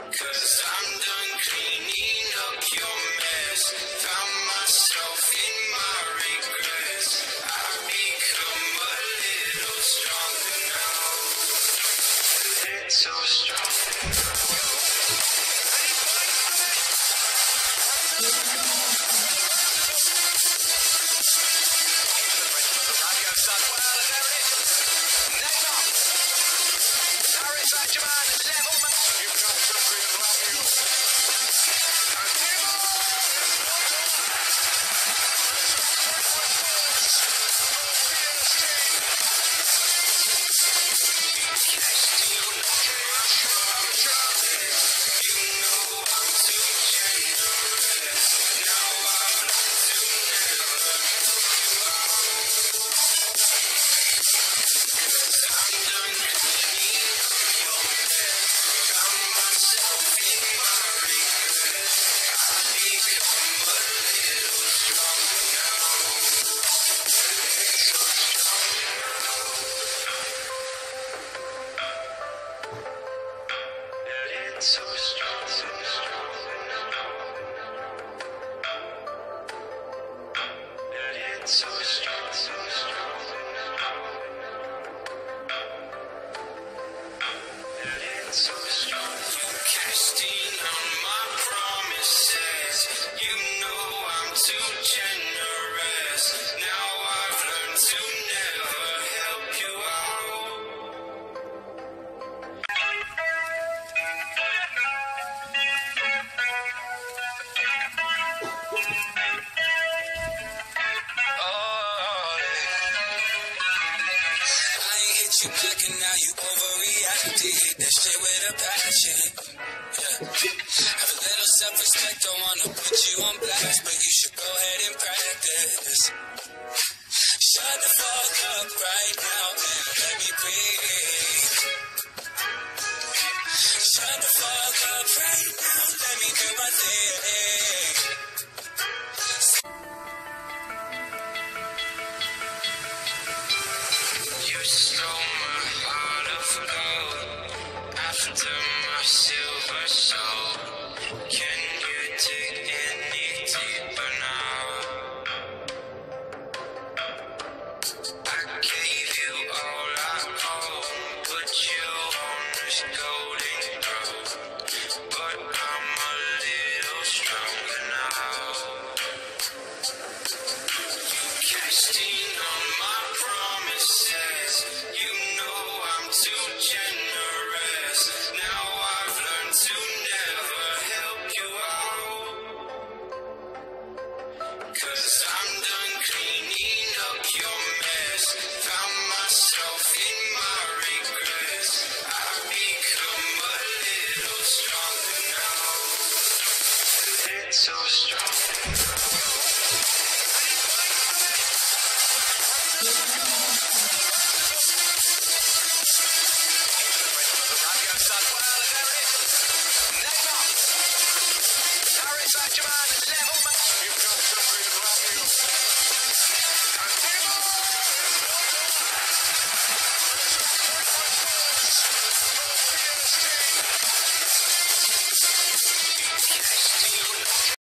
'Cause I'm done cleaning up your mess. Found myself in my regrets. I've become a little stronger now. A little stronger now. Radio son, well, there it is. Neymar Jr, level man. You've got something wrong, you. So strong, so strong. It's so strong, so strong. It's so strong. You cashed in on my promises. You know I'm too generous. Now I've learned to never help you out. You back and now you overreacted. Hit that shit with a passion. Yeah. Have a little self-respect, don't wanna put you on blast, but you should go ahead and practice. Shut the fuck up right now and let me breathe. Shut the fuck up right now, let me do my thing. You stole my heart of gold after my silver soul. Can you dig any deeper now? I gave you all I own, put you on this golden road, but I'm a little stronger now. You cashed in on my promises. You know I'm too generous. Now I've learned to never help you out. 'Cause I'm done cleaning up your mess. Found myself in my regrets. I've become a little stronger now. A little stronger now. Radio son, well, there it is. Neymar Jr, level man. You've got something wrong, you.